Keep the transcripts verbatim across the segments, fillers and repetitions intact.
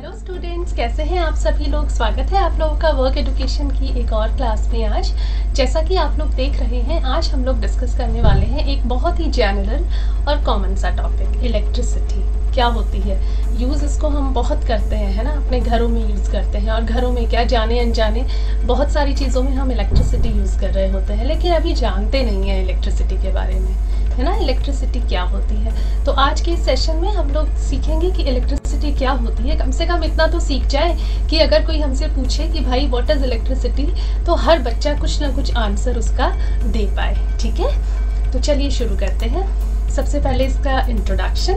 Hello students, कैसे हैं आप सभी लोग। स्वागत है आप लोगों का वर्क एजुकेशन की एक और क्लास में। आज जैसा कि आप लोग देख रहे हैं, आज हम लोग डिस्कस करने वाले हैं एक बहुत ही जनरल और कॉमन सा टॉपिक, इलेक्ट्रिसिटी क्या होती है। यूज़ इसको हम बहुत करते हैं, है ना, अपने घरों में यूज़ करते हैं। और घरों में क्या, जाने अनजाने बहुत सारी चीज़ों में हम इलेक्ट्रिसिटी यूज़ कर रहे होते हैं, लेकिन अभी जानते नहीं हैं इलेक्ट्रिसिटी के बारे में, है ना, इलेक्ट्रिसिटी क्या होती है। तो आज के इस सेशन में हम लोग सीखेंगे कि इलेक्ट्रिसिटी क्या होती है। कम से कम इतना तो सीख जाए कि अगर कोई हमसे पूछे कि भाई व्हाट इज़ इलेक्ट्रिसिटी, तो हर बच्चा कुछ ना कुछ आंसर उसका दे पाए। ठीक है, तो चलिए शुरू करते हैं। सबसे पहले इसका इंट्रोडक्शन।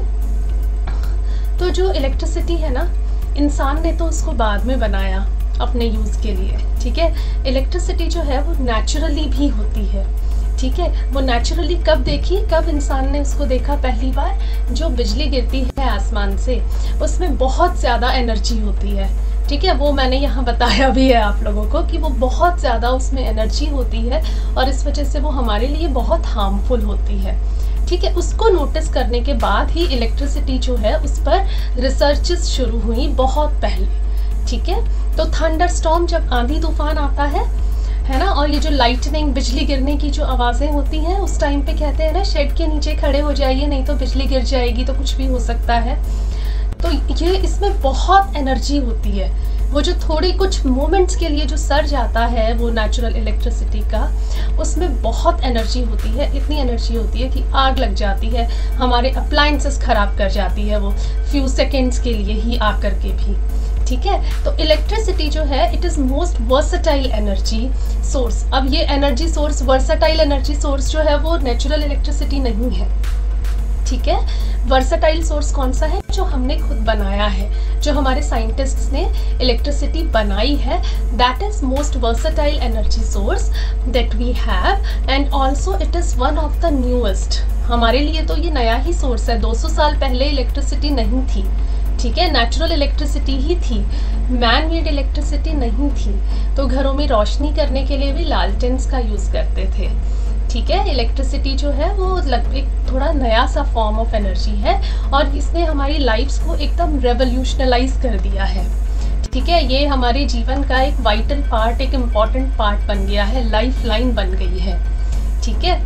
तो जो इलेक्ट्रिसिटी है ना, इंसान ने तो उसको बाद में बनाया अपने यूज़ के लिए। ठीक है, इलेक्ट्रिसिटी जो है वो नेचुरली भी होती है। ठीक है, वो नेचुरली कब देखी, कब इंसान ने उसको देखा पहली बार, जो बिजली गिरती है आसमान से, उसमें बहुत ज़्यादा एनर्जी होती है। ठीक है, वो मैंने यहाँ बताया भी है आप लोगों को कि वो बहुत ज़्यादा उसमें एनर्जी होती है और इस वजह से वो हमारे लिए बहुत हार्मफुल होती है। ठीक है, उसको नोटिस करने के बाद ही इलेक्ट्रिसिटी जो है उस पर रिसर्चेस शुरू हुई बहुत पहले। ठीक है, तो थंडर स्टॉर्म, जब आंधी तूफान आता है है ना, और ये जो लाइटनिंग, बिजली गिरने की जो आवाज़ें होती हैं, उस टाइम पे कहते हैं ना, शेड के नीचे खड़े हो जाइए नहीं तो बिजली गिर जाएगी, तो कुछ भी हो सकता है। तो ये इसमें बहुत एनर्जी होती है। वो जो थोड़ी कुछ मोमेंट्स के लिए जो सर्ज आता है वो नेचुरल इलेक्ट्रिसिटी का, उसमें बहुत एनर्जी होती है। इतनी एनर्जी होती है कि आग लग जाती है, हमारे अप्लायंसेस ख़राब कर जाती है वो फ्यू सेकेंड्स के लिए ही आकर के भी। ठीक है, तो इलेक्ट्रिसिटी जो है it is most versatile energy source. अब ये energy source, versatile energy source जो है वो नेचुरल इलेक्ट्रिसिटी नहीं है। ठीक है, वर्सेटाइल सोर्स कौन सा है, जो हमने खुद बनाया है, जो हमारे साइंटिस्ट्स ने इलेक्ट्रिसिटी बनाई है, that is most versatile energy source that we have, and also it is one of the newest. हमारे लिए तो ये नया ही सोर्स है। दो सौ साल पहले इलेक्ट्रिसिटी नहीं थी। ठीक है, नेचुरल इलेक्ट्रिसिटी ही थी, मैन मेड इलेक्ट्रिसिटी नहीं थी। तो घरों में रोशनी करने के लिए भी लालटेन्स का यूज़ करते थे। ठीक है, इलेक्ट्रिसिटी जो है वो लगभग थोड़ा नया सा फॉर्म ऑफ एनर्जी है और इसने हमारी लाइफ्स को एकदम रेवोल्यूशनलाइज कर दिया है। ठीक है, ये हमारे जीवन का एक वाइटल पार्ट, एक इम्पॉर्टेंट पार्ट बन गया है, लाइफ लाइन बन गई है। ठीक है,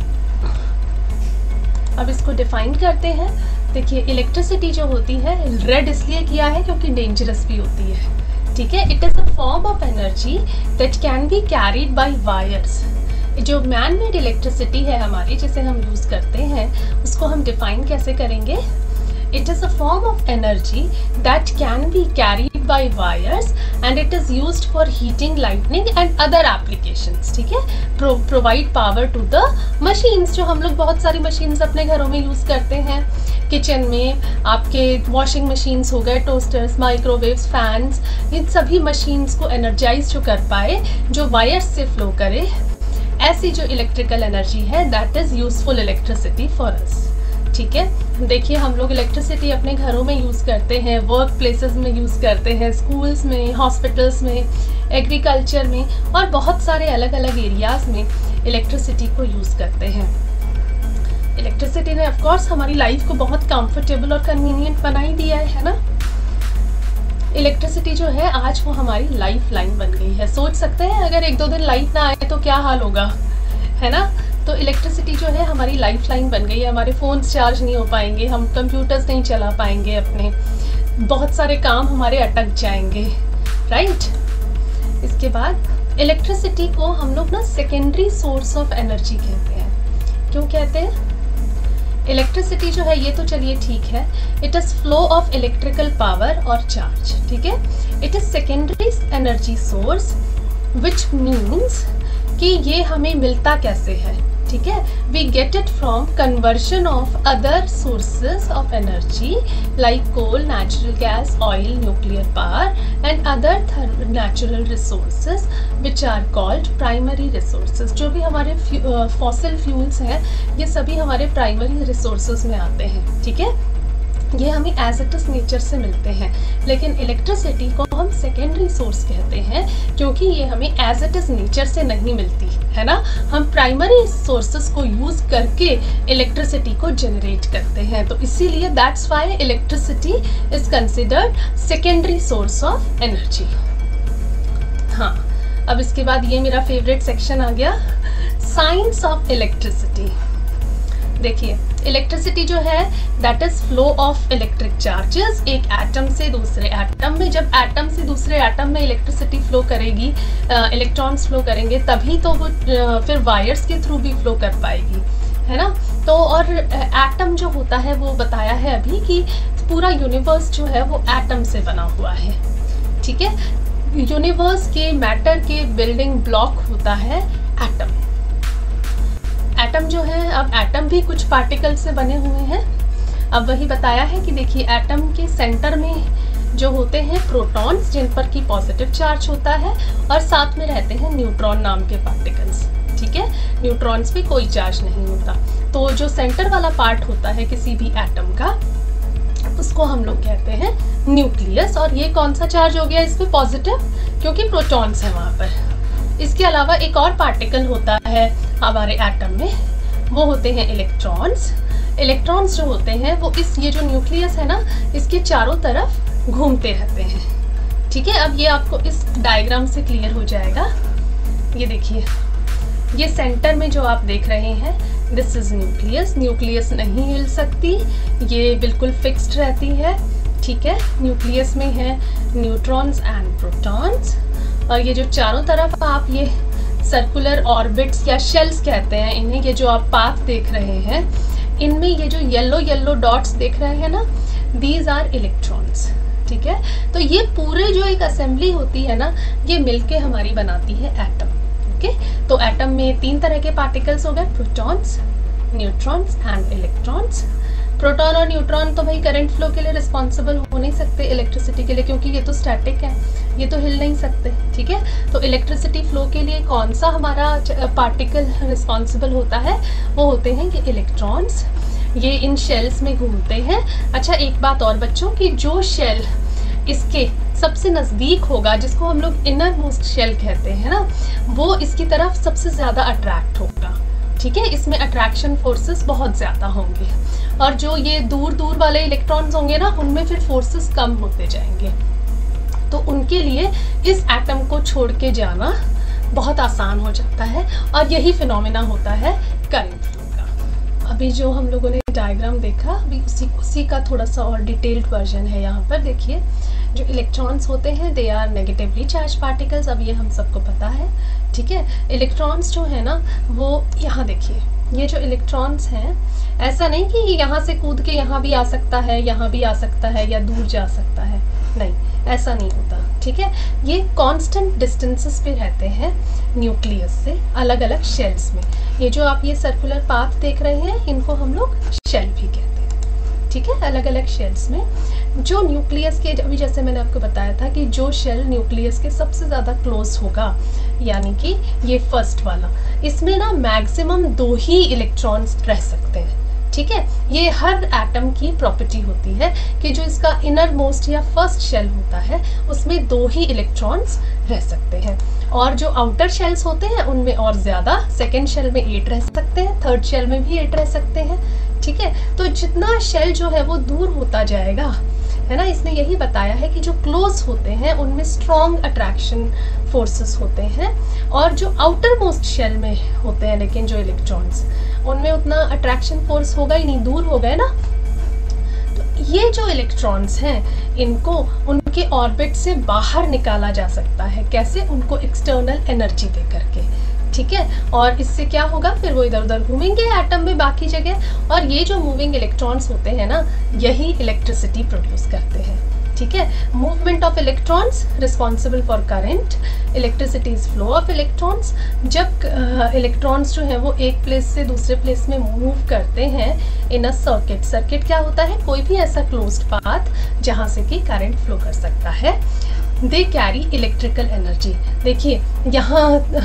अब इसको डिफाइन करते हैं। देखिए, इलेक्ट्रिसिटी जो होती है, रेड इसलिए किया है क्योंकि डेंजरस भी होती है। ठीक है, it is a form of energy that can be carried by wires. जो मैन मेड इलेक्ट्रिसिटी है हमारी, जिसे हम यूज़ करते हैं, उसको हम डिफाइन कैसे करेंगे। It is a form of energy that can be carried by wires and it is used for heating, lightning and other applications. ठीक है, provide power to the machines, जो हम लोग बहुत सारी मशीन्स अपने घरों में यूज़ करते हैं। किचन में आपके वॉशिंग मशीन्स हो गए, टोस्टर्स, माइक्रोवेव्स, फैंस, इन सभी मशीन्स को एनर्जाइज जो कर पाए, जो वायर्स से फ्लो करे, ऐसी जो इलेक्ट्रिकल एनर्जी है, that is useful electricity for us. ठीक है, देखिए, हम लोग इलेक्ट्रिसिटी अपने घरों में यूज़ करते हैं, वर्क प्लेसेस में यूज़ करते हैं, स्कूल्स में, हॉस्पिटल्स में, एग्रीकल्चर में और बहुत सारे अलग अलग एरियाज़ में इलेक्ट्रिसिटी को यूज़ करते हैं। इलेक्ट्रिसिटी ने ऑफ कोर्स हमारी लाइफ को बहुत कंफर्टेबल और कन्वीनियंट बना ही दिया है, है ना। इलेक्ट्रिसिटी जो है आज वो हमारी लाइफ लाइन बन गई है। सोच सकते हैं अगर एक दो दिन लाइट ना आए तो क्या हाल होगा, है ना। तो इलेक्ट्रिसिटी जो है हमारी लाइफ लाइन बन गई है। हमारे फ़ोन्स चार्ज नहीं हो पाएंगे, हम कंप्यूटर्स नहीं चला पाएंगे अपने, बहुत सारे काम हमारे अटक जाएंगे, राइट। इसके बाद इलेक्ट्रिसिटी को हम लोग ना सेकेंडरी सोर्स ऑफ एनर्जी कहते हैं। क्यों कहते हैं? इलेक्ट्रिसिटी जो है ये तो चलिए ठीक है, it is flow of electrical power और चार्ज। ठीक है, it is secondary energy source which means कि ये हमें मिलता कैसे है। ठीक है, we get it from conversion of other sources of energy like coal, natural gas, oil, nuclear power and other natural resources which are called primary resources. जो भी हमारे फॉसिल फ्यूल्स हैं, ये सभी हमारे प्राइमरी रिसोर्सेज में आते हैं। ठीक है, ये हमें एज इट इज नेचर से मिलते हैं, लेकिन इलेक्ट्रिसिटी को हम सेकेंडरी सोर्स कहते हैं, क्योंकि ये हमें एज इट इज नेचर से नहीं मिलती है ना। हम प्राइमरी सोर्सेस को यूज करके इलेक्ट्रिसिटी को जनरेट करते हैं, तो इसीलिए that's why electricity is considered secondary source of energy. हाँ, अब इसके बाद ये मेरा फेवरेट सेक्शन आ गया, साइंस ऑफ इलेक्ट्रिसिटी। देखिए, इलेक्ट्रिसिटी जो है that is flow of electric charges एक एटम से दूसरे एटम में। जब एटम से दूसरे एटम में इलेक्ट्रिसिटी फ्लो करेगी, इलेक्ट्रॉन्स फ्लो करेंगे, तभी तो वो uh, फिर वायर्स के थ्रू भी फ्लो कर पाएगी, है ना। तो और एटम uh, जो होता है वो बताया है अभी कि पूरा यूनिवर्स जो है वो एटम से बना हुआ है, ठीक है। यूनिवर्स के मैटर के बिल्डिंग ब्लॉक होता है एटम। एटम जो है, अब एटम भी कुछ पार्टिकल से बने हुए हैं। अब वही बताया है कि देखिए, एटम के सेंटर में जो होते हैं प्रोटॉन्स, जिन पर की पॉजिटिव चार्ज होता है, और साथ में रहते हैं न्यूट्रॉन नाम के पार्टिकल्स, ठीक है। न्यूट्रॉन्स पे कोई चार्ज नहीं होता। तो जो सेंटर वाला पार्ट होता है किसी भी एटम का, उसको हम लोग कहते हैं न्यूक्लियस। और ये कौन सा चार्ज हो गया इस पे? पॉजिटिव, क्योंकि प्रोटॉन्स है वहाँ पर। इसके अलावा एक और पार्टिकल होता है हमारे एटम में, वो होते हैं इलेक्ट्रॉन्स। इलेक्ट्रॉन्स जो होते हैं वो इस ये जो न्यूक्लियस है ना, इसके चारों तरफ घूमते रहते हैं, ठीक है। अब ये आपको इस डायग्राम से क्लियर हो जाएगा। ये देखिए, ये सेंटर में जो आप देख रहे हैं, दिस इज न्यूक्लियस। न्यूक्लियस नहीं हिल सकती, ये बिल्कुल फिक्स्ड रहती है, ठीक है। न्यूक्लियस में है न्यूट्रॉन्स एंड प्रोटॉन्स। और ये जो चारों तरफ आप ये सर्कुलर ऑर्बिट्स या शेल्स कहते हैं इन्हें, ये जो आप पाथ देख रहे हैं, इनमें ये जो येलो येलो डॉट्स देख रहे हैं ना, दीज आर इलेक्ट्रॉन्स, ठीक है। तो ये पूरे जो एक असेंबली होती है ना, ये मिलके हमारी बनाती है एटम, ओके। तो एटम में तीन तरह के पार्टिकल्स हो गए, protons, neutrons and electrons. Proton और न्यूट्रॉन तो भाई करंट फ्लो के लिए रिस्पॉन्सिबल हो नहीं सकते इलेक्ट्रिसिटी के लिए, क्योंकि ये तो स्टैटिक है, ये तो हिल नहीं सकते, ठीक है। तो इलेक्ट्रिसिटी फ्लो के लिए कौन सा हमारा पार्टिकल रिस्पॉन्सिबल होता है? वो होते हैं ये इलेक्ट्रॉन्स। ये इन शेल्स में घूमते हैं। अच्छा, एक बात और बच्चों, कि जो शेल इसके सबसे नज़दीक होगा, जिसको हम लोग इनर मोस्ट शेल कहते हैं ना, वो इसकी तरफ सबसे ज़्यादा अट्रैक्ट होगा, ठीक है। इसमें अट्रैक्शन फोर्सेस बहुत ज़्यादा होंगे, और जो ये दूर दूर वाले इलेक्ट्रॉन्स होंगे ना, उनमें फिर फोर्सेस कम होते जाएंगे। तो उनके लिए इस एटम को छोड़ के जाना बहुत आसान हो जाता है, और यही फिनोमेना होता है करंट फ्लो का। अभी जो हम लोगों ने डायग्राम देखा, अभी उसी उसी का थोड़ा सा और डिटेल्ड वर्जन है। यहाँ पर देखिए, जो इलेक्ट्रॉन्स होते हैं they are negatively charged particles. अब ये हम सबको पता है, ठीक है। इलेक्ट्रॉन्स जो है ना, वो यहाँ देखिए, ये जो इलेक्ट्रॉन्स हैं, ऐसा नहीं कि यहाँ से कूद के यहाँ भी आ सकता है, यहाँ भी आ सकता है, या दूर जा सकता है, नहीं, ऐसा नहीं होता, ठीक है। ये कांस्टेंट डिस्टेंसेस पे रहते हैं न्यूक्लियस से, अलग अलग शेल्स में। ये जो आप ये सर्कुलर पाथ देख रहे हैं, इनको हम लोग शेल भी कहते हैं, ठीक है, अलग अलग शेल्स में। जो न्यूक्लियस के, अभी जैसे मैंने आपको बताया था कि जो शेल न्यूक्लियस के सबसे ज़्यादा क्लोज होगा, यानी कि ये फर्स्ट वाला, इसमें ना मैक्सिमम दो ही इलेक्ट्रॉन्स रह सकते हैं, ठीक है। ये हर एटम की प्रॉपर्टी होती है कि जो इसका इनर मोस्ट या फर्स्ट शेल होता है, उसमें दो ही इलेक्ट्रॉन्स रह सकते हैं, और जो आउटर शेल्स होते हैं उनमें और ज़्यादा, सेकेंड शेल में एट रह सकते हैं, थर्ड शेल में भी एट रह सकते हैं, ठीक है। तो जितना शेल जो है वो दूर होता जाएगा, है ना, इसने यही बताया है कि जो क्लोज होते हैं उनमें स्ट्रॉन्ग अट्रैक्शन फोर्सेस होते हैं, और जो आउटर मोस्ट शेल में होते हैं लेकिन जो इलेक्ट्रॉन्स, उनमें उतना अट्रैक्शन फोर्स होगा ही नहीं, दूर हो गए ना। तो ये जो इलेक्ट्रॉन्स हैं, इनको उनके ऑर्बिट से बाहर निकाला जा सकता है। कैसे? उनको एक्सटर्नल एनर्जी दे करके, ठीक है। और इससे क्या होगा, फिर वो इधर उधर घूमेंगे एटम में बाकी जगह, और ये जो मूविंग इलेक्ट्रॉन्स होते हैं ना, यही इलेक्ट्रिसिटी प्रोड्यूस करते हैं, ठीक है। Movement of electrons responsible for current, electricity is flow of electrons. जब इलेक्ट्रॉन्स uh, जो है वो एक प्लेस से दूसरे प्लेस में मूव करते हैं इन अ सर्किट, सर्किट क्या होता है, कोई भी ऐसा क्लोज्ड पाथ जहाँ से कि करंट फ्लो कर सकता है। They carry electrical energy. देखिए यहाँ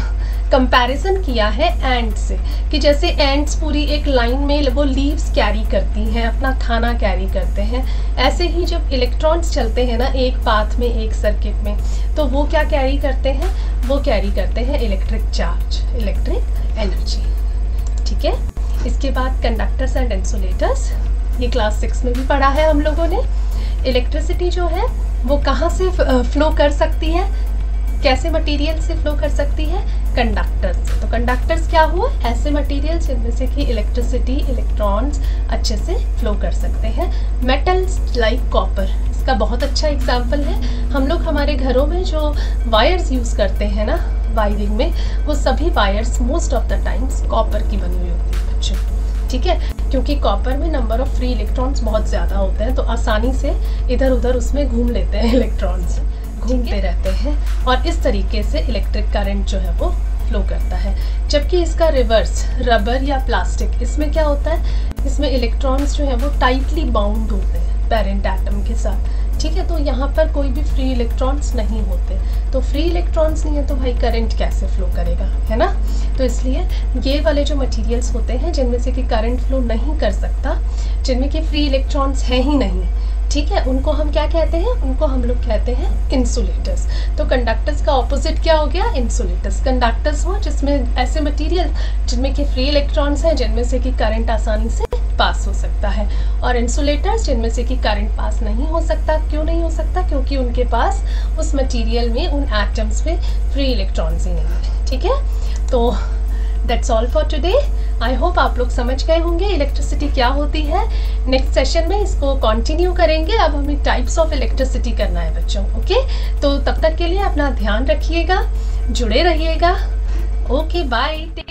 कंपैरिजन किया है एंट से, कि जैसे एंट्स पूरी एक लाइन में वो लीव्स कैरी करती हैं, अपना खाना कैरी करते हैं, ऐसे ही जब इलेक्ट्रॉन्स चलते हैं ना एक पाथ में, एक सर्किट में, तो वो क्या कैरी करते हैं, वो कैरी करते हैं इलेक्ट्रिक चार्ज, इलेक्ट्रिक एनर्जी। ठीक है, इसके बाद कंडक्टर्स एंड इंसुलेटर्स, ये क्लास सिक्स में भी पढ़ा है हम लोगों ने। इलेक्ट्रिसिटी जो है वो कहाँ से फ्लो कर सकती है, कैसे मटेरियल से फ्लो कर सकती है, कंडक्टर्स से। तो कंडक्टर्स क्या हुआ, ऐसे मटेरियल जिनमें से कि इलेक्ट्रिसिटी, इलेक्ट्रॉन्स अच्छे से फ्लो कर सकते हैं। मेटल्स लाइक कॉपर, इसका बहुत अच्छा एग्जांपल है। हम लोग हमारे घरों में जो वायर्स यूज़ करते हैं ना वायरिंग में, वो सभी wires most of the times copper की बनी हुई होती है बच्चों। ठीक है, क्योंकि कॉपर में नंबर ऑफ फ्री इलेक्ट्रॉन्स बहुत ज़्यादा होते हैं, तो आसानी से इधर उधर उसमें घूम लेते हैं इलेक्ट्रॉन्स, घूमते रहते हैं, और इस तरीके से इलेक्ट्रिक करंट जो है वो फ्लो करता है। जबकि इसका रिवर्स रबर या प्लास्टिक, इसमें क्या होता है, इसमें इलेक्ट्रॉन्स जो है वो टाइटली बाउंड होते हैं पेरेंट एटम के साथ। ठीक है, तो यहाँ पर कोई भी फ्री इलेक्ट्रॉन्स नहीं होते, तो फ्री इलेक्ट्रॉन्स नहीं है तो भाई करंट कैसे फ्लो करेगा, है ना। तो इसलिए ये वाले जो मटेरियल्स होते हैं जिनमें से कि करंट फ्लो नहीं कर सकता, जिनमें कि फ्री इलेक्ट्रॉन्स हैं ही नहीं, ठीक है, उनको हम क्या कहते हैं, उनको हम लोग कहते हैं इंसुलेटर्स। तो कंडक्टर्स का ऑपोजिट क्या हो गया, इंसुलेटर्स। कंडक्टर्स हुआ जिसमें ऐसे मटेरियल जिनमें कि फ्री इलेक्ट्रॉन्स हैं, जिनमें से कि करंट आसानी से पास हो सकता है, और इंसुलेटर्स जिनमें से कि करंट पास नहीं हो सकता। क्यों नहीं हो सकता, क्योंकि उनके पास उस मटेरियल में, उन एटम्स में फ्री इलेक्ट्रॉन्स ही नहीं है। ठीक है, तो that's all for today. I hope आप लोग समझ गए होंगे इलेक्ट्रिसिटी क्या होती है। नेक्स्ट सेशन में इसको कंटिन्यू करेंगे। अब हमें टाइप्स ऑफ इलेक्ट्रिसिटी करना है बच्चों। ओके, तो तब तक के लिए अपना ध्यान रखिएगा, जुड़े रहिएगा। Okay, bye.